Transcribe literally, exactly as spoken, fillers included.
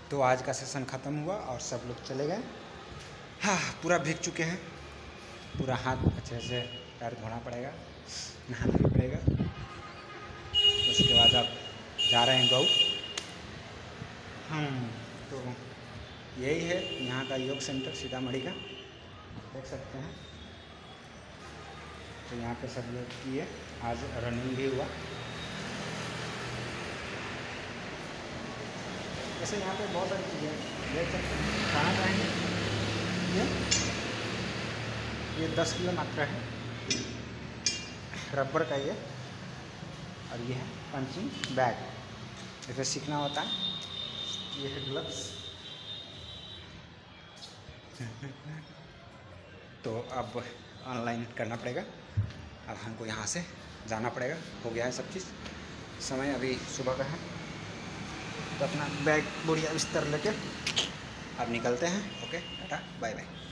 तो आज का सेशन ख़त्म हुआ और सब लोग चले गए। हाँ, पूरा भीग चुके हैं, पूरा हाथ अच्छे से पैर धोना पड़ेगा, नहाना भी पड़ेगा। उसके बाद अब जा रहे हैं गऊ। हम तो यही है यहाँ का योग सेंटर सीतामढ़ी का, देख सकते हैं। तो यहाँ पे सब लोग किए, आज रनिंग भी हुआ। जैसे यहाँ पे बहुत सारी चीज़ें देख सकते हैं। कहाँ जाएंगे? ये ये दस किलो मात्रा है रबर का ये, और ये है पंचिंग बैग, जैसे सीखना होता है। ये है ग्लव्स। तो अब ऑनलाइन करना पड़ेगा, अब हमको यहाँ से जाना पड़ेगा। हो गया है सब चीज़, समय अभी सुबह का है। तो अपना बैग बुढ़िया बिस्तर लेके अब निकलते हैं। Okay, tata bye bye.